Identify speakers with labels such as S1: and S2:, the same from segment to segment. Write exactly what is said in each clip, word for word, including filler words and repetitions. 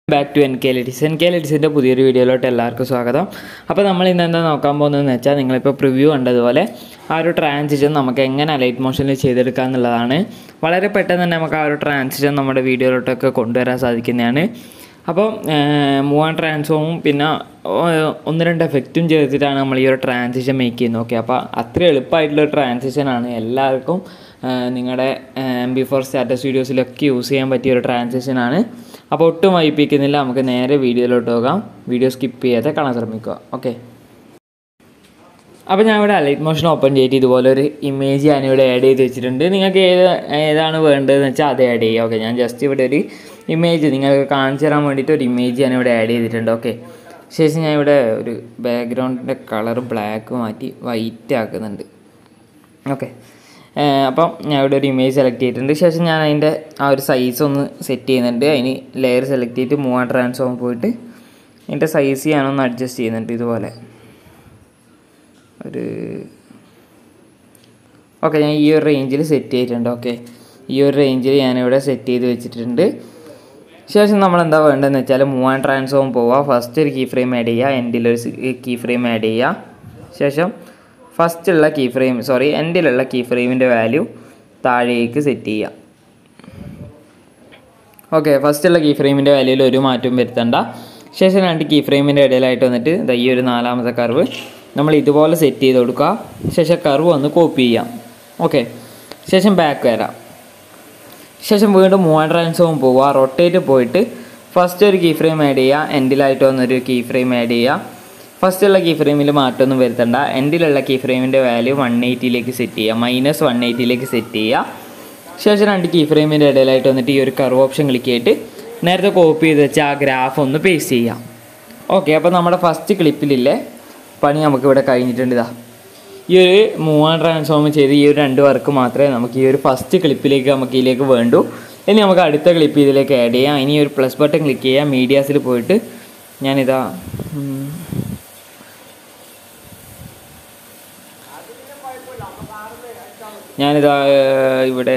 S1: Back to N K L EDITS. N K L EDITS ന്റെ പുതിയൊരു വീഡിയോയിലോട്ട് എല്ലാവർക്കും സ്വാഗതം. അപ്പോൾ നമ്മൾ ഇന്ന് എന്താ നോക്കാൻ പോകുന്നതെന്ന് വെച്ചാൽ നിങ്ങളിപ്പോൾ പ്രിവ്യൂ കണ്ടതുപോലെ ആ ഒരു ട്രാൻസിഷൻ നമുക്ക് എങ്ങനെ അലൈറ്റ് മോഷനിൽ ചെയ്തെടുക്കാം എന്നുള്ളതാണ്. വളരെ പെട്ടെന്ന് തന്നെ നമുക്ക് ആ ഒരു ട്രാൻസിഷൻ നമ്മുടെ വീഡിയോയിലോട്ടൊക്കെ കൊണ്ടുവരാൻ സാധിക്കുന്നതാണ്. അപ്പോൾ മൂവ് ആൻഡ് ട്രാൻസ്ഫോമും പിന്നെ ഒന്ന് രണ്ട് എഫക്റ്റും ചേർത്തിട്ടാണ് നമ്മൾ ഈ ഒരു ട്രാൻസിഷൻ മേക്ക് ചെയ്യുന്നത്. ഓക്കെ, അപ്പോൾ അത്ര എളുപ്പമായിട്ടുള്ളൊരു ട്രാൻസിഷനാണ്. എല്ലാവർക്കും നിങ്ങളുടെ എം ബി ഫോർ സ്റ്റാറ്റസ് വീഡിയോസിലൊക്കെ യൂസ് ചെയ്യാൻ പറ്റിയ ഒരു ട്രാൻസിഷനാണ്. അപ്പോൾ ഒട്ടും വൈപ്പിക്കുന്നില്ല, നമുക്ക് നേരെ വീഡിയോയിലോട്ട് പോകാം. വീഡിയോ സ്കിപ്പ് ചെയ്യാതെ കാണാൻ ശ്രമിക്കുക. ഓക്കെ, അപ്പോൾ ഞാൻ ഇവിടെ അലൈറ്റ് മോഷൻ ഓപ്പൺ ചെയ്തിട്ട് ഇതുപോലെ ഒരു ഇമേജ് ഞാനിവിടെ ആഡ് ചെയ്ത് വെച്ചിട്ടുണ്ട്. നിങ്ങൾക്ക് ഏത് ഏതാണ് വേണ്ടതെന്ന് വെച്ചാൽ അത് ആഡ് ചെയ്യുക. ഓക്കെ, ഞാൻ ജസ്റ്റ് ഇവിടെ ഒരു ഇമേജ് നിങ്ങൾക്ക് കാണിച്ചു തരാൻ വേണ്ടിയിട്ട് ഒരു ഇമേജ് ഞാനിവിടെ ആഡ് ചെയ്തിട്ടുണ്ട്. ഓക്കെ, ശേഷം ഞാൻ ഇവിടെ ഒരു ബാക്ക്ഗ്രൗണ്ടിൻ്റെ കളർ ബ്ലാക്ക് മാറ്റി വൈറ്റ് ആക്കുന്നുണ്ട്. ഓക്കെ, അപ്പം ഞാൻ ഇവിടെ ഒരു ഇമേജ് സെലക്ട് ചെയ്തിട്ടുണ്ട്. ശേഷം ഞാൻ അതിൻ്റെ ആ ഒരു സൈസ് ഒന്ന് സെറ്റ് ചെയ്യുന്നുണ്ട്. അതിന് ലെയർ സെലക്ട് ചെയ്തിട്ട് മൂവ് ആൻഡ് ട്രാൻസ്ഫോം പോയിട്ട് അതിൻ്റെ സൈസ് ഞാനൊന്ന് അഡ്ജസ്റ്റ് ചെയ്യുന്നുണ്ട് ഇതുപോലെ ഒരു. ഓക്കെ, ഞാൻ ഈ ഒരു റേഞ്ചിൽ സെറ്റ് ചെയ്തിട്ടുണ്ട്. ഓക്കെ, ഈ ഒരു റേഞ്ചിൽ ഞാനിവിടെ സെറ്റ് ചെയ്ത് വെച്ചിട്ടുണ്ട്. ശേഷം നമ്മൾ എന്താ വേണ്ടതെന്ന് വെച്ചാൽ മൂവ് ആൻഡ് ട്രാൻസ്ഫോം പോവുക. ഫസ്റ്റ് ഒരു കീ ഫ്രെയിം ആഡ് ചെയ്യുക, എൻഡിലൊരു കീ ഫ്രെയിം ആഡ് ചെയ്യുക. ശേഷം ഫസ്റ്റുള്ള കീ ഫ്രെയിം സോറി എൻഡിലുള്ള കീ ഫ്രെയിമിൻ്റെ വാല്യൂ താഴേക്ക് സെറ്റ് ചെയ്യുക. ഓക്കെ, ഫസ്റ്റുള്ള കീ ഫ്രെയിമിൻ്റെ വാല്യൂയിൽ ഒരു മാറ്റവും വരുത്തണ്ട. ശേഷം രണ്ട് കീ ഫ്രെയിമിൻ്റെ ഇടയിലായിട്ട് വന്നിട്ട് ഈ ഒരു നാലാമത്തെ കർവ് നമ്മൾ ഇതുപോലെ സെറ്റ് ചെയ്ത് കൊടുക്കുക. ശേഷം കർവ് ഒന്ന് കോപ്പി ചെയ്യാം. ഓക്കെ, ശേഷം ബാക്ക് വരാം. ശേഷം വീണ്ടും മൂവ് ആൻഡ് ട്രാൻസ്ഫോം പോവുക. റൊട്ടേറ്റ് പോയിട്ട് ഫസ്റ്റ് ഒരു കീ ഫ്രെയിം ആഡ് ചെയ്യുക, എൻഡിലായിട്ട് വന്നൊരു കീ ഫ്രെയിം ആഡ് ചെയ്യുക. ഫസ്റ്റുള്ള കീ ഫ്രെയിമിൽ മാറ്റമൊന്നും വരുത്തണ്ട. എൻഡിലുള്ള കീ ഫ്രെയിമിൻ്റെ വാല്യൂ വൺ എയ്റ്റിയിലേക്ക് സെറ്റ് ചെയ്യുക, മൈനസ് വൺ എയ്റ്റിയിലേക്ക് സെറ്റ് ചെയ്യുക. ശേഷം രണ്ട് കീ ഫ്രെയിമിൻ്റെ ഇടയിലായിട്ട് വന്നിട്ട് ഈ ഒരു കർവ് ഓപ്ഷൻ ക്ലിക്ക് ചെയ്തിട്ട് നേരത്തെ കോപ്പി ചെയ്ത് വെച്ച് ആ ഗ്രാഫ് ഒന്ന് പേസ്റ്റ് ചെയ്യാം. ഓക്കെ, അപ്പോൾ നമ്മുടെ ഫസ്റ്റ് ക്ലിപ്പിലില്ലേ പണി നമുക്കിവിടെ കഴിഞ്ഞിട്ടുണ്ട്. ഇതാ ഈ ഒരു മൂവ് ആൻഡ് ട്രാൻസ്ഫോം ചെയ്ത് ഈ ഒരു രണ്ട് വർക്ക് മാത്രമേ നമുക്ക് ഈ ഒരു ഫസ്റ്റ് ക്ലിപ്പിലേക്ക് നമുക്ക് ഇതിലേക്ക് വേണ്ടൂ. ഇനി നമുക്ക് അടുത്ത ക്ലിപ്പ് ഇതിലേക്ക് ആഡ് ചെയ്യാം. ഇനി ഒരു പ്ലസ് ബട്ടൺ ക്ലിക്ക് ചെയ്യാം. മീഡിയാസിൽ പോയിട്ട് ഞാനിതാ ഞാനിതാ ഇവിടെ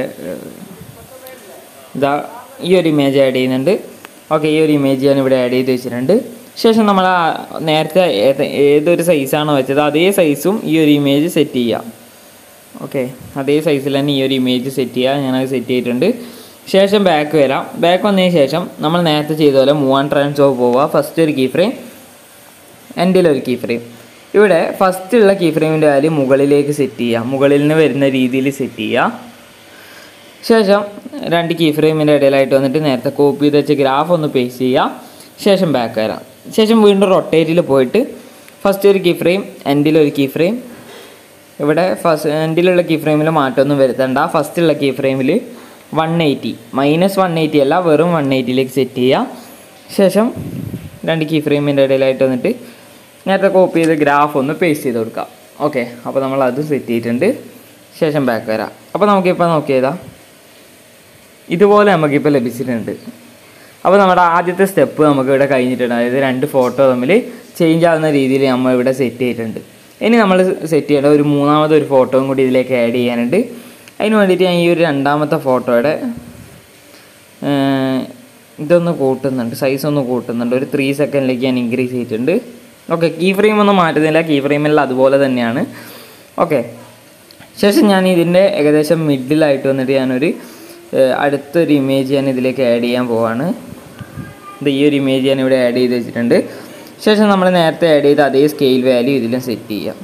S1: ഇതാ ഈ ഒരു ഇമേജ് ആഡ് ചെയ്യുന്നുണ്ട്. ഓക്കെ, ഈ ഒരു ഇമേജ് ഞാൻ ഇവിടെ ആഡ് ചെയ്ത് വെച്ചിട്ടുണ്ട്. ശേഷം നമ്മൾ നേരത്തെ ഏതൊരു സൈസാണോ വെച്ചത് അതേ സൈസും ഈ ഒരു ഇമേജ് സെറ്റ് ചെയ്യാം. ഓക്കെ, അതേ സൈസിൽ തന്നെ ഈ ഒരു ഇമേജ് സെറ്റ് ചെയ്യുക. ഞാനത് സെറ്റ് ചെയ്തിട്ടുണ്ട്. ശേഷം ബാക്ക് വരാം. ബാക്ക് വന്നതിന് ശേഷം നമ്മൾ നേരത്തെ ചെയ്ത പോലെ മൂവ് ആൻഡ് ട്രാൻസ്ഫോം പോവുക. ഫസ്റ്റ് ഒരു കീ ഫ്രെയിം, എൻഡിലൊരു കീ ഫ്രെയിം. ഇവിടെ ഫസ്റ്റുള്ള കീ ഫ്രെയിമിൻ്റെ വാല്യൂ മുകളിലേക്ക് സെറ്റ് ചെയ്യുക, മുകളിൽ നിന്ന് വരുന്ന രീതിയിൽ സെറ്റ് ചെയ്യുക. ശേഷം രണ്ട് കീ ഫ്രെയിമിൻ്റെ ഇടയിലായിട്ട് വന്നിട്ട് നേരത്തെ കോപ്പി ചെയ്ത് വെച്ച് ഗ്രാഫ് ഒന്ന് പേസ്റ്റ് ചെയ്യുക. ശേഷം ബാക്ക് വരാം. ശേഷം വീണ്ടും റൊട്ടേറ്റിൽ പോയിട്ട് ഫസ്റ്റ് ഒരു കീ ഫ്രെയിം, എൻഡിലൊരു കീ ഫ്രെയിം. ഇവിടെ ഫസ്റ്റ് എൻഡിലുള്ള കീ ഫ്രെയിമിൽ മാറ്റമൊന്നും വരുത്തണ്ട. ഫസ്റ്റുള്ള കീ ഫ്രെയിമിൽ one eighty minus one eighty അല്ല വെറും വൺ എയ്റ്റിയിലേക്ക് സെറ്റ് ചെയ്യുക. ശേഷം രണ്ട് കീ ഫ്രെയിമിൻ്റെ ഇടയിലായിട്ട് വന്നിട്ട് നേരത്തെ കോപ്പി ചെയ്ത് ഗ്രാഫ് ഒന്ന് പേസ്റ്റ് ചെയ്ത് കൊടുക്കാം. ഓക്കെ, അപ്പോൾ നമ്മൾ അത് സെറ്റ് ചെയ്തിട്ടുണ്ട്. ശേഷം ബാക്ക് വരാം. അപ്പോൾ നമുക്കിപ്പോൾ നോക്കിയതാ ഇതുപോലെ നമുക്കിപ്പോൾ ലഭിച്ചിട്ടുണ്ട്. അപ്പോൾ നമ്മുടെ ആദ്യത്തെ സ്റ്റെപ്പ് നമുക്ക് ഇവിടെ കഴിഞ്ഞിട്ടുണ്ട്. അതായത് രണ്ട് ഫോട്ടോ തമ്മിൽ ചേഞ്ച് ആവുന്ന രീതിയിൽ നമ്മൾ ഇവിടെ സെറ്റ് ചെയ്തിട്ടുണ്ട്. ഇനി നമ്മൾ സെറ്റ് ചെയ്യേണ്ട ഒരു മൂന്നാമത്തെ ഒരു ഫോട്ടോയും കൂടി ഇതിലേക്ക് ആഡ് ചെയ്യാനുണ്ട്. അതിന് വേണ്ടിയിട്ട് ഞാൻ ഈ ഒരു രണ്ടാമത്തെ ഫോട്ടോയുടെ ഇതൊന്ന് കൂട്ടുന്നുണ്ട്, സൈസ് ഒന്ന് കൂട്ടുന്നുണ്ട്. ഒരു ത്രീ സെക്കൻഡിലേക്ക് ഞാൻ ഇൻക്രീസ് ചെയ്തിട്ടുണ്ട്. ഓക്കെ, കീ ഫ്രെയിം ഒന്നും മാറ്റുന്നില്ല, കീ ഫ്രെയിമെല്ലാം അതുപോലെ തന്നെയാണ്. ഓക്കെ, ശേഷം ഞാൻ ഇതിൻ്റെ ഏകദേശം മിഡിലായിട്ട് വന്നിട്ട് ഞാനൊരു അടുത്തൊരു ഇമേജ് ഞാൻ ഇതിലേക്ക് ആഡ് ചെയ്യാൻ പോവാണ്. ഇത് ഈ ഒരു ഇമേജ് ഞാൻ ഇവിടെ ആഡ് ചെയ്ത് വെച്ചിട്ടുണ്ട്. ശേഷം നമ്മൾ നേരത്തെ ആഡ് ചെയ്ത അതേ സ്കെയിൽ വാല്യൂ ഇതിലും സെറ്റ് ചെയ്യാം.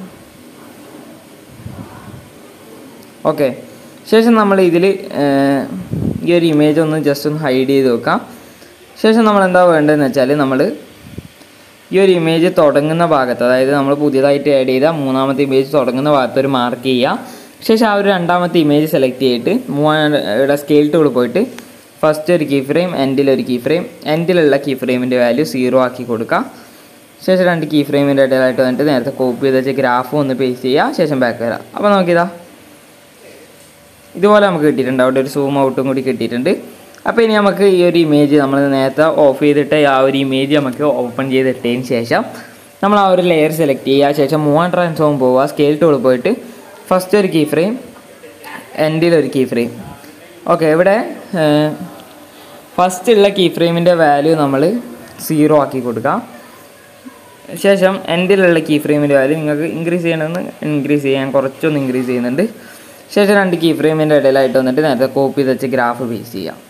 S1: ഓക്കെ, ശേഷം നമ്മൾ ഇതിൽ ഈ ഒരു ഇമേജ് ഒന്ന് ജസ്റ്റ് ഒന്ന് ഹൈഡ് ചെയ്ത് വെക്കാം. ശേഷം നമ്മൾ എന്താ വേണ്ടതെന്ന് വെച്ചാൽ നമ്മൾ ഈ ഒരു ഇമേജ് തുടങ്ങുന്ന ഭാഗത്ത്, അതായത് നമ്മൾ പുതിയതായിട്ട് ആഡ് ചെയ്ത മൂന്നാമത്തെ ഇമേജ് തുടങ്ങുന്ന ഭാഗത്ത് ഒരു മാർക്ക് ചെയ്യുക. ശേഷം ആ ഒരു രണ്ടാമത്തെ ഇമേജ് സെലക്ട് ചെയ്തിട്ട് മൂവാ സ്കെയിൽ ടൂൾ പോയിട്ട് ഫസ്റ്റ് ഒരു കീ ഫ്രെയിം, എൻഡിലൊരു കീ ഫ്രെയിം. എൻഡിലുള്ള കീ ഫ്രെയിമിൻ്റെ വാല്യൂ സീറോ ആക്കി കൊടുക്കുക. ശേഷം രണ്ട് കീ ഫ്രെയിമിൻ്റെ ഇടയിലായിട്ട് വന്നിട്ട് നേരത്തെ കോപ്പി ചെയ്ത് വെച്ച് ഗ്രാഫ് ഒന്ന് പേസ്റ്റ് ചെയ്യുക. ശേഷം ബാക്ക് വരാം. അപ്പോൾ നോക്കിയതാ ഇതുപോലെ നമുക്ക് കിട്ടിയിട്ടുണ്ട്. അവിടെ ഒരു സൂം ഔട്ടും കൂടി കിട്ടിയിട്ടുണ്ട്. അപ്പോൾ ഇനി നമുക്ക് ഈ ഒരു ഇമേജ് നമ്മൾ നേരത്തെ ഓഫ് ചെയ്തിട്ട് ആ ഒരു ഇമേജ് നമുക്ക് ഓപ്പൺ ചെയ്തിട്ടതിന് ശേഷം നമ്മൾ ആ ഒരു ലെയർ സെലക്ട് ചെയ്യുക. ശേഷം മൂവ് ആൻഡ് ട്രാൻസ്ഫോം പോവുക. സ്കെയിൽ ടൂൾ പോയിട്ട് ഫസ്റ്റ് ഒരു കീ ഫ്രെയിം, എൻഡിലൊരു കീ ഫ്രെയിം. ഓക്കെ, ഇവിടെ ഫസ്റ്റ് ഉള്ള കീ ഫ്രെയിമിൻ്റെ വാല്യൂ നമ്മൾ സീറോ ആക്കി കൊടുക്കാം. ശേഷം എൻഡിലുള്ള കീ ഫ്രെയിമിൻ്റെ വാല്യൂ നിങ്ങൾക്ക് ഇൻക്രീസ് ചെയ്യണമെന്ന് ഇൻക്രീസ് ചെയ്യാൻ കുറച്ചൊന്ന് ഇൻക്രീസ് ചെയ്യുന്നുണ്ട്. ശേഷം രണ്ട് കീ ഫ്രെയിമിൻ്റെ ഇടയിലായിട്ട് വന്നിട്ട് നേരത്തെ കോപ്പി ചെയ്ത് വെച്ച് ഗ്രാഫ് പേസ്റ്റ് ചെയ്യാം.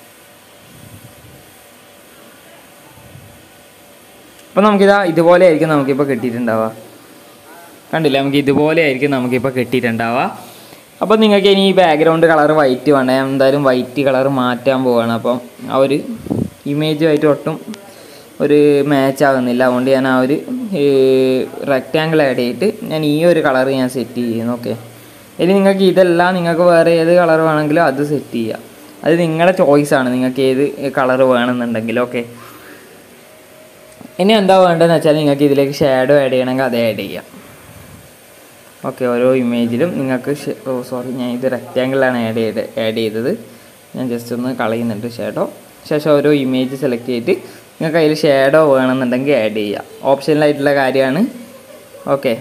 S1: അപ്പോൾ നമുക്കിതാ ഇതുപോലെ ആയിരിക്കും നമുക്കിപ്പോൾ കിട്ടിയിട്ടുണ്ടാവുക. കണ്ടില്ല, നമുക്ക് ഇതുപോലെ ആയിരിക്കും നമുക്കിപ്പോൾ കിട്ടിയിട്ടുണ്ടാവുക. അപ്പോൾ നിങ്ങൾക്ക് ഇനി ഈ ബാക്ക്ഗ്രൗണ്ട് കളർ വൈറ്റ് വേണ്ട. ഞാൻ എന്തായാലും വൈറ്റ് കളർ മാറ്റാൻ പോവുകയാണ്. അപ്പം ആ ഒരു ഇമേജുമായിട്ട് ഒട്ടും ഒരു മാച്ച് ആകുന്നില്ല. അതുകൊണ്ട് ഞാൻ ആ ഒരു റെക്റ്റാങ്കിൾ ആഡ് ചെയ്തിട്ട് ഞാൻ ഈ ഒരു കളർ ഞാൻ സെറ്റ് ചെയ്യുന്നു. ഓക്കെ, ഇനി നിങ്ങൾക്ക് ഇതെല്ലാം നിങ്ങൾക്ക് വേറെ ഏത് കളർ വേണമെങ്കിലും അത് സെറ്റ് ചെയ്യാം. അത് നിങ്ങളുടെ ചോയ്സാണ്, നിങ്ങൾക്ക് ഏത് കളർ വേണമെന്നുണ്ടെങ്കിൽ. ഓക്കെ, ഇനി എന്താ വേണ്ടതെന്ന് വെച്ചാൽ നിങ്ങൾക്ക് ഇതിലേക്ക് ഷാഡോ ആഡ് ചെയ്യണമെങ്കിൽ അത് ആഡ് ചെയ്യാം. ഓക്കെ, ഓരോ ഇമേജിലും നിങ്ങൾക്ക് ഓ സോറി ഞാൻ ഇത് റെക്റ്റാങ്കിളാണ് ആഡ് ചെയ്ത് ആഡ് ചെയ്തത് ഞാൻ ജസ്റ്റ് ഒന്ന് കളയുന്നുണ്ട് ഷാഡോ. ശേഷം ഓരോ ഇമേജ് സെലക്ട് ചെയ്തിട്ട് നിങ്ങൾക്ക് അതിൽ ഷാഡോ വേണമെന്നുണ്ടെങ്കിൽ ആഡ് ചെയ്യാം. ഓപ്ഷനിലായിട്ടുള്ള കാര്യമാണ്. ഓക്കെ,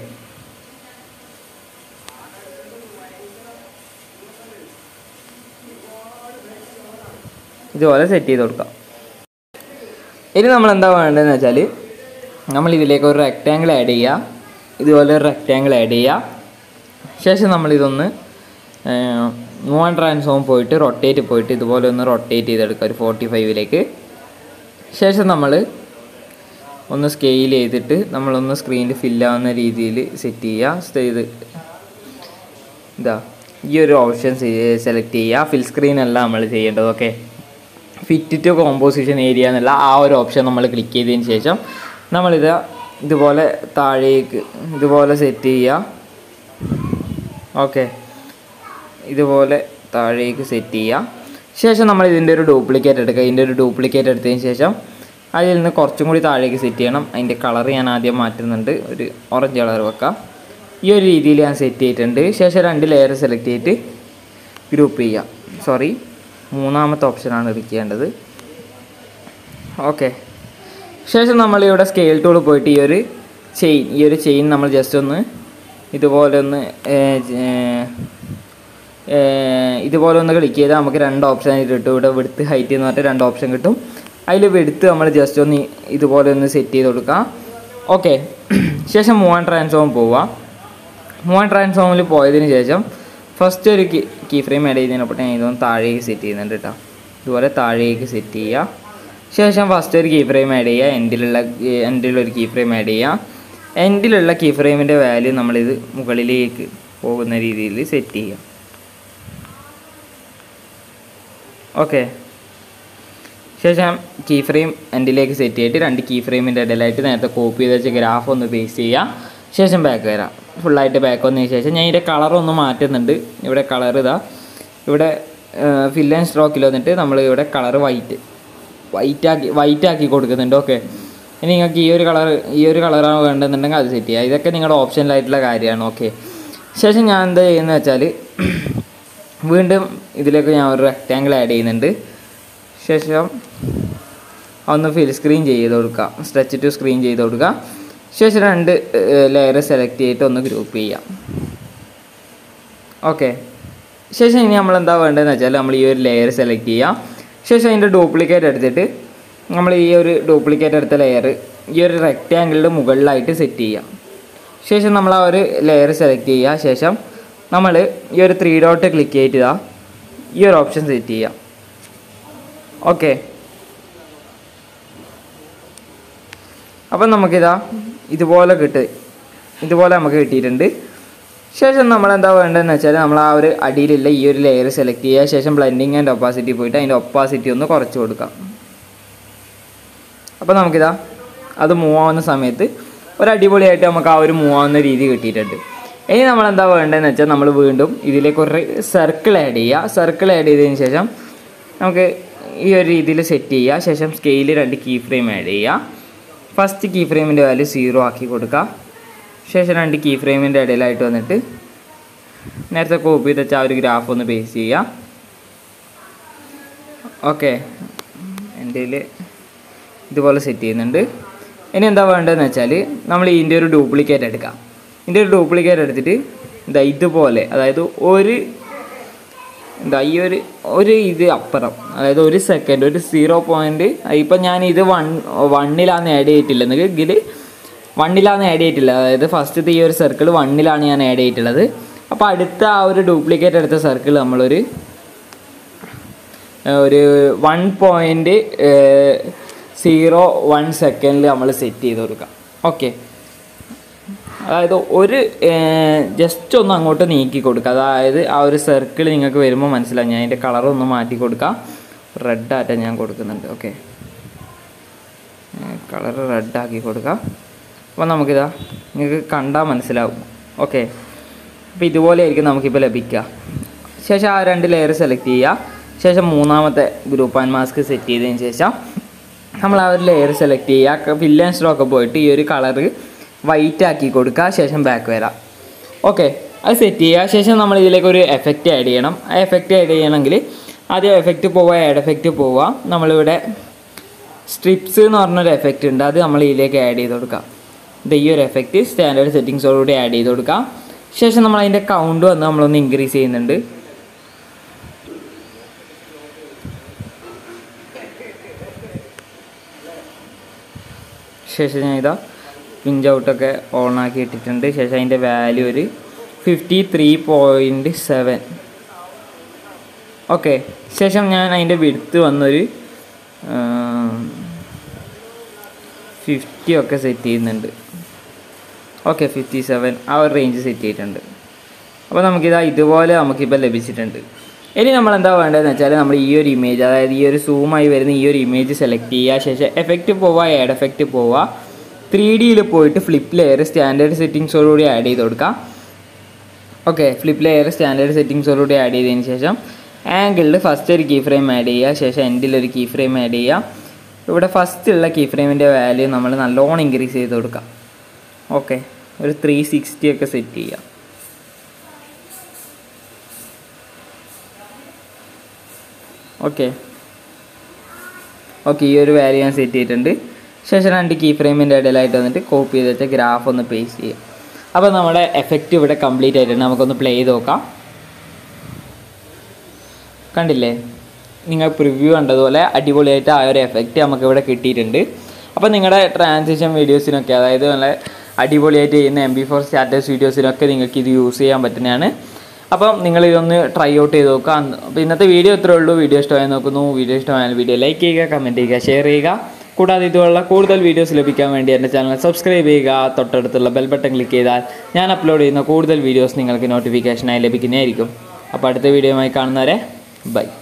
S1: ഇതുപോലെ സെറ്റ് ചെയ്ത് കൊടുക്കാം. ഇനി നമ്മൾ എന്താ വേണ്ടതെന്ന് വെച്ചാൽ നമ്മൾ ഇതിലേക്ക് ഒരു റെക്റ്റാങ്കിൾ ആഡ് ചെയ്യുക. ഇതുപോലെ ഒരു റെക്റ്റാങ്കിൾ ആഡ് ചെയ്യുക. ശേഷം നമ്മളിതൊന്ന് മൂവ് ആൻഡ് ട്രാൻസ്ഫോം പോയിട്ട് റൊട്ടേറ്റ് പോയിട്ട് ഇതുപോലെ ഒന്ന് റൊട്ടേറ്റ് ചെയ്തെടുക്കുക ഒരു ഫോർട്ടി ഫൈവിലേക്ക്. ശേഷം നമ്മൾ ഒന്ന് സ്കെയിൽ ചെയ്തിട്ട് നമ്മളൊന്ന് സ്ക്രീനിൽ ഫില്ലാവുന്ന രീതിയിൽ സെറ്റ് ചെയ്യുക. ഇത് ഇതാ ഈ ഒരു ഓപ്ഷൻ സെലക്ട് ചെയ്യുക. ഫിൽ സ്ക്രീൻ അല്ല നമ്മൾ ചെയ്യേണ്ടത്. Okay, fit to composition area എന്നുള്ള ആ ഒരു ഓപ്ഷൻ നമ്മൾ ക്ലിക്ക് ചെയ്തതിന് ശേഷം നമ്മളിത് ഇതുപോലെ താഴേക്ക് ഇതുപോലെ സെറ്റ് ചെയ്യുക. ഓക്കെ, ഇതുപോലെ താഴേക്ക് സെറ്റ് ചെയ്യുക. ശേഷം നമ്മൾ ഇതിൻ്റെ ഒരു ഡ്യൂപ്ലിക്കേറ്റ് എടുക്കുക. ഇതിൻ്റെ ഒരു ഡ്യൂപ്ലിക്കേറ്റ് എടുത്തതിന് ശേഷം അതിൽ നിന്ന് കുറച്ചും കൂടി താഴേക്ക് സെറ്റ് ചെയ്യണം. അതിൻ്റെ കളർ ഞാൻ ആദ്യം മാറ്റുന്നുണ്ട്, ഒരു ഓറഞ്ച് കളർ വെക്കാം. ഈ ഒരു രീതിയിൽ ഞാൻ സെറ്റ് ചെയ്തിട്ടുണ്ട്. ശേഷം രണ്ട് ലെയർ സെലക്ട് ചെയ്തിട്ട് ഗ്രൂപ്പ് ചെയ്യുക. സോറി, മൂന്നാമത്തെ ഓപ്ഷനാണ് എടുക്കേണ്ടത്. ഓക്കെ, ശേഷം നമ്മളിവിടെ സ്കെയിൽ ടൂൾ പോയിട്ട് ഈ ഒരു ചെയിൻ ഈ ഒരു ചെയിൻ നമ്മൾ ജസ്റ്റ് ഒന്ന് ഇതുപോലെ ഒന്ന് ഇതുപോലെ ഒന്ന് ക്ലിക്ക് ചെയ്താൽ നമുക്ക് രണ്ട് ഓപ്ഷൻ കിട്ടും. ഇവിടെ വിഡ്ത്ത് ഹൈറ്റ് എന്ന് പറഞ്ഞിട്ട് രണ്ട് ഓപ്ഷൻ കിട്ടും. അതിൽ വിഡ്ത്ത് നമ്മൾ ജസ്റ്റ് ഒന്ന് ഇതുപോലെ ഒന്ന് സെറ്റ് ചെയ്ത് കൊടുക്കാം. ഓക്കെ, ശേഷം മൂവ് ആൻഡ് ട്രാൻസ്ഫോം പോവുക. മൂവ് ആൻഡ് ട്രാൻസ്ഫോമിൽ പോയതിന് ശേഷം ഫസ്റ്റ് ഒരു കീ കീ ഫ്രെയിം ആഡ് ചെയ്തതിനപ്പോൾ ഞാൻ ഇതൊന്ന് താഴേക്ക് സെറ്റ് ചെയ്യുന്നുണ്ട് കേട്ടോ. ഇതുപോലെ താഴേക്ക് സെറ്റ് ചെയ്യുക. ശേഷം ഫസ്റ്റ് ഒരു കീ ഫ്രെയിം ആഡ് ചെയ്യുക. എൻഡിലുള്ള എൻഡിലൊരു കീ ഫ്രെയിം ആഡ് ചെയ്യുക. എൻഡിലുള്ള കീ ഫ്രെയിമിൻ്റെ വാല്യൂ നമ്മളിത് മുകളിലേക്ക് പോകുന്ന രീതിയിൽ സെറ്റ് ചെയ്യുക. ഓക്കെ, ശേഷം കീ ഫ്രെയിം എൻഡിലേക്ക് സെറ്റ് ചെയ്തിട്ട് രണ്ട് കീ ഫ്രെയിമിൻ്റെ ഇടയിലായിട്ട് നേരത്തെ കോപ്പി ചെയ്ത് വെച്ച് ഗ്രാഫ് ഒന്ന് പേസ്റ്റ് ചെയ്യുക. ശേഷം ബാക്ക് വരാം. ഫുള്ളായിട്ട് ബാക്ക് വന്നതിന് ശേഷം ഞാൻ ഇതിൻ്റെ കളറൊന്ന് മാറ്റുന്നുണ്ട്. ഇവിടെ കളർ ഇതാ ഇവിടെ ഫിൽ ആൻഡ് സ്ട്രോക്കിൽ വന്നിട്ട് നമ്മൾ ഇവിടെ കളർ വൈറ്റ് വൈറ്റാക്കി വൈറ്റാക്കി കൊടുക്കുന്നുണ്ട്. ഓക്കെ, ഇനി നിങ്ങൾക്ക് ഈ ഒരു കളർ ഈ ഒരു കളറാണ് വേണ്ടതെന്നുണ്ടെങ്കിൽ അത് സെറ്റ് ചെയ്യുക. ഇതൊക്കെ നിങ്ങളുടെ ഓപ്ഷനിലായിട്ടുള്ള കാര്യമാണ്. ഓക്കെ, ശേഷം ഞാൻ എന്താ ചെയ്യുന്നത് വെച്ചാൽ വീണ്ടും ഇതിലേക്ക് ഞാൻ ഒരു റെക്റ്റാങ്കിൾ ആഡ് ചെയ്യുന്നുണ്ട്. ശേഷം ഒന്ന് ഫിൽ സ്ക്രീൻ ചെയ്ത് കൊടുക്കുക, സ്ട്രെച്ച് ടു സ്ക്രീൻ ചെയ്ത് കൊടുക്കുക. ശേഷം രണ്ട് ലെയർ സെലക്ട് ചെയ്തിട്ട് ഒന്ന് ഗ്രൂപ്പ് ചെയ്യാം. ഓക്കെ, ശേഷം ഇനി നമ്മൾ എന്താ വേണ്ടതെന്ന് വെച്ചാൽ നമ്മൾ ഈ ഒരു ലെയർ സെലക്ട് ചെയ്യാം. ശേഷം അതിൻ്റെ ഡ്യൂപ്ലിക്കേറ്റ് എടുത്തിട്ട് നമ്മൾ ഈ ഒരു ഡ്യൂപ്ലിക്കേറ്റ് എടുത്ത ലെയർ ഈ ഒരു റെക്റ്റാങ്കിളിൻ്റെ മുകളിലായിട്ട് സെറ്റ് ചെയ്യാം. ശേഷം നമ്മൾ ആ ഒരു ലെയർ സെലക്ട് ചെയ്യുക. ശേഷം നമ്മൾ ഈ ഒരു ത്രീ ഡോട്ട് ക്ലിക്ക് ചെയ്തിട്ട് ഈ ഒരു ഓപ്ഷൻ സെറ്റ് ചെയ്യാം. ഓക്കെ, അപ്പം നമുക്കിതാ ഇതുപോലെ കിട്ടും. ഇതുപോലെ നമുക്ക് കിട്ടിയിട്ടുണ്ട്. ശേഷം നമ്മൾ എന്താ വേണ്ടതെന്ന് വെച്ചാൽ നമ്മൾ ആ ഒരു അടിയിലുള്ള ഈ ഒരു ലെയർ സെലക്ട് ചെയ്യുക. ശേഷം ബ്ലെൻഡിങ് ആൻഡ് ഒപ്പാസിറ്റി പോയിട്ട് അതിൻ്റെ ഒപ്പാസിറ്റി ഒന്ന് കുറച്ച് കൊടുക്കാം. അപ്പോൾ നമുക്കിതാ അത് മൂവ് ആവുന്ന സമയത്ത് ഒരു അടിപൊളിയായിട്ട് നമുക്ക് ആ ഒരു മൂവ് ആവുന്ന രീതി കിട്ടിയിട്ടുണ്ട്. ഇനി നമ്മൾ എന്താ വേണ്ടതെന്ന് വെച്ചാൽ നമ്മൾ വീണ്ടും ഇതിലേക്ക് ഒരു സർക്കിൾ ആഡ് ചെയ്യുക. സർക്കിൾ ആഡ് ചെയ്തതിന് ശേഷം നമുക്ക് ഈ ഒരു രീതിയിൽ സെറ്റ് ചെയ്യുക. ശേഷം സ്കെയിൽ രണ്ട് കീ ഫ്രെയിം ആഡ് ചെയ്യുക. ഫസ്റ്റ് കീ ഫ്രെയിമിൻ്റെ വാല്യൂ സീറോ ആക്കി കൊടുക്കുക. ശേഷം രണ്ട് കീ ഫ്രെയിമിൻ്റെ ഇടയിലായിട്ട് വന്നിട്ട് നേരത്തെ കോപ്പി ചെയ്ത് വെച്ചാൽ ആ ഒരു ഗ്രാഫ് ഒന്ന് പേസ്റ്റ് ചെയ്യുക. ഓക്കെ, എൻ്റെ ഇതുപോലെ സെറ്റ് ചെയ്യുന്നുണ്ട്. ഇനി എന്താ വേണ്ടതെന്ന് വെച്ചാൽ നമ്മൾ ഇതിൻ്റെ ഒരു ഡ്യൂപ്ലിക്കേറ്റ് എടുക്കാം. ഇതിൻ്റെ ഒരു ഡ്യൂപ്ലിക്കേറ്റ് എടുത്തിട്ട് ഇതാ ഇതുപോലെ, അതായത് ഒരു എന്താ ഈ ഒരു ഒരു ഇത് അപ്പുറം, അതായത് ഒരു സെക്കൻഡ് ഒരു സീറോ പോയിൻറ്റ് ഇപ്പം ഞാൻ ഇത് വൺ വണ്ണിലാണ് ആഡ് ചെയ്തിട്ടില്ല എന്നെങ്കിൽ ഇതിൽ വണ്ണിലാണ് ആഡ് ചെയ്തിട്ടില്ല, അതായത് ഫസ്റ്റത്തെ ഈ ഒരു സർക്കിൾ വണ്ണിലാണ് ഞാൻ ആഡ് ചെയ്തിട്ടുള്ളത്. അപ്പോൾ അടുത്ത ആ ഒരു ഡ്യൂപ്ലിക്കേറ്റ് എടുത്ത സർക്കിൾ നമ്മളൊരു ഒരു വൺ പോയിൻറ്റ് സീറോ വൺ സെക്കൻഡിൽ നമ്മൾ സെറ്റ് ചെയ്ത് കൊടുക്കാം. ഓക്കെ, അതായത് ഒരു ജസ്റ്റ് ഒന്ന് അങ്ങോട്ട് നീക്കി കൊടുക്കുക. അതായത് ആ ഒരു സർക്കിൾ നിങ്ങൾക്ക് വരുമ്പോൾ മനസ്സിലാവും. ഞാൻ അതിൻ്റെ കളറൊന്ന് മാറ്റി കൊടുക്കാം. റെഡ് ആയിട്ട് ഞാൻ കൊടുക്കുന്നുണ്ട്. ഓക്കെ, കളർ റെഡാക്കി കൊടുക്കാം. അപ്പോൾ നമുക്കിതാ നിങ്ങൾക്ക് കണ്ടാൽ മനസ്സിലാവും. ഓക്കെ, അപ്പോൾ ഇതുപോലെ ആയിരിക്കും നമുക്കിപ്പോൾ ലഭിക്കുക. ശേഷം ആ രണ്ട് ലെയർ സെലക്ട് ചെയ്യുക. ശേഷം മൂന്നാമത്തെ ഗ്രൂപ്പ് ആൻഡ് മാസ്ക് സെറ്റ് ചെയ്തതിന് ശേഷം നമ്മൾ ആ ഒരു ലെയർ സെലക്ട് ചെയ്യുക. ഫിൽ ആൻഡ് സ്ട്രോക്ക് പോയിട്ട് ഈ ഒരു കളറ് വൈറ്റ് ആക്കി കൊടുക്കുക. ശേഷം ബാക്ക് വരാം. ഓക്കെ, അത് സെറ്റ് ചെയ്യുക. ശേഷം നമ്മൾ ഇതിലേക്ക് ഒരു എഫക്റ്റ് ആഡ് ചെയ്യണം. ആ എഫക്റ്റ് ആഡ് ചെയ്യണമെങ്കിൽ ആദ്യം എഫക്റ്റ് പോവുക, ആഡ് എഫക്റ്റ് പോവുക. നമ്മളിവിടെ സ്ട്രിപ്സ് എന്ന് പറഞ്ഞൊരു എഫക്റ്റ് ഉണ്ട്, അത് നമ്മൾ ഇതിലേക്ക് ആഡ് ചെയ്ത് കൊടുക്കാം. ഇത് ഈ ഒരു എഫക്റ്റ് സ്റ്റാൻഡേർഡ് സെറ്റിങ്സോടുകൂടി ആഡ് ചെയ്ത് കൊടുക്കാം. ശേഷം നമ്മൾ അതിൻ്റെ കൗണ്ട് വന്ന് നമ്മളൊന്ന് ഇൻക്രീസ് ചെയ്യുന്നുണ്ട്. ശേഷം ഞാൻ ഇതാ പിഞ്ച് ഔട്ടൊക്കെ ഓൺ ആക്കി ഇട്ടിട്ടുണ്ട്. ശേഷം അതിൻ്റെ വാല്യൂ ഒരു fifty three point seven. Okay, ശേഷം ഞാൻ അതിൻ്റെ വിഡ്ത്ത് വന്നൊരു ഫിഫ്റ്റി ഒക്കെ സെറ്റ് ചെയ്യുന്നുണ്ട്. ഓക്കെ, ഫിഫ്റ്റി സെവൻ ആ ഒരു റേഞ്ച് സെറ്റ് ചെയ്തിട്ടുണ്ട്. അപ്പോൾ നമുക്കിതാ ഇതുപോലെ നമുക്കിപ്പോൾ ലഭിച്ചിട്ടുണ്ട്. ഇനി നമ്മൾ എന്താ വേണ്ടതെന്ന് വെച്ചാൽ നമ്മൾ ഈ ഒരു ഇമേജ്, അതായത് ഈ ഒരു സൂമായി വരുന്ന ഈ ഒരു ഇമേജ് സെലക്ട് ചെയ്യുക. ശേഷം എഫക്റ്റ് പോവുക, ആഡ് എഫക്റ്റ് പോവുക. ത്രീ ഡിയിൽ പോയിട്ട് ഫ്ലിപ്പ് ലെയർ സ്റ്റാൻഡേർഡ് സെറ്റിങ്സോടുകൂടി ആഡ് ചെയ്ത് കൊടുക്കാം. ഓക്കെ, ഫ്ലിപ്പ് ലെയർ സ്റ്റാൻഡേർഡ് സെറ്റിങ്സോടുകൂടി ആഡ് ചെയ്തതിന് ശേഷം ആംഗിളിൽ ഫസ്റ്റ് ഒരു കീ ഫ്രെയിം ആഡ് ചെയ്യുക. ശേഷം എൻഡിലൊരു കീ ഫ്രെയിം ആഡ് ചെയ്യുക. ഇവിടെ ഫസ്റ്റുള്ള കീ ഫ്രെയിമിൻ്റെ വാല്യൂ നമ്മൾ നല്ലോണം ഇൻക്രീസ് ചെയ്ത് കൊടുക്കാം. ഓക്കെ, ഒരു ത്രീ സിക്സ്റ്റി ഒക്കെ സെറ്റ് ചെയ്യുക. ഓക്കെ ഓക്കെ ഈ ഒരു വാല്യൂ ഞാൻ സെറ്റ് ചെയ്തിട്ടുണ്ട്. ശേഷം രണ്ട് കീ ഫ്രെയിമിൻ്റെ ഇടയിലായിട്ട് വന്നിട്ട് കോപ്പി ചെയ്ത് വെച്ച ഗ്രാഫ് ഒന്ന് പേസ്റ്റ് ചെയ്യുക. അപ്പോൾ നമ്മുടെ എഫക്റ്റ് ഇവിടെ കംപ്ലീറ്റ് ആയിട്ടുണ്ട്. നമുക്കൊന്ന് പ്ലേ ചെയ്ത് നോക്കാം. കണ്ടില്ലേ, നിങ്ങൾ പ്രിവ്യൂ കണ്ടതുപോലെ അടിപൊളിയായിട്ട് ആ ഒരു എഫക്റ്റ് നമുക്ക് ഇവിടെ കിട്ടിയിട്ടുണ്ട്. അപ്പോൾ നിങ്ങളുടെ ട്രാൻസിഷൻ വീഡിയോസിനൊക്കെ, അതായത് നല്ല അടിപൊളിയായിട്ട് ചെയ്യുന്ന എം ബി ഫോർ സ്റ്റാറ്റസ് വീഡിയോസിനൊക്കെ നിങ്ങൾക്ക് ഇത് യൂസ് ചെയ്യാൻ പറ്റുന്നതാണ്. അപ്പം നിങ്ങളിതൊന്ന് ട്രൈ ഔട്ട് ചെയ്ത് നോക്കുക. അപ്പോൾ ഇന്നത്തെ വീഡിയോ ഇത്രയേ ഉള്ളൂ. വീഡിയോ ഇഷ്ടമായി നോക്കുന്നു. വീഡിയോ ഇഷ്ടമായാൽ വീഡിയോ ലൈക്ക് ചെയ്യുക, കമൻറ്റ് ചെയ്യുക, ഷെയർ ചെയ്യുക. കൂടാതെ ഇതുപോലുള്ള കൂടുതൽ വീഡിയോസ് ലഭിക്കാൻ വേണ്ടി എൻ്റെ ചാനൽ സബ്സ്ക്രൈബ് ചെയ്യുക. തൊട്ടടുത്തുള്ള ബെൽ ബട്ടൺ ക്ലിക്ക് ചെയ്താൽ ഞാൻ അപ്ലോഡ് ചെയ്യുന്ന കൂടുതൽ വീഡിയോസ് നിങ്ങൾക്ക് നോട്ടിഫിക്കേഷനായി ലഭിക്കുന്നതായിരിക്കും. അപ്പോൾ അടുത്ത വീഡിയോയുമായി കാണുന്നവരെ ബൈ.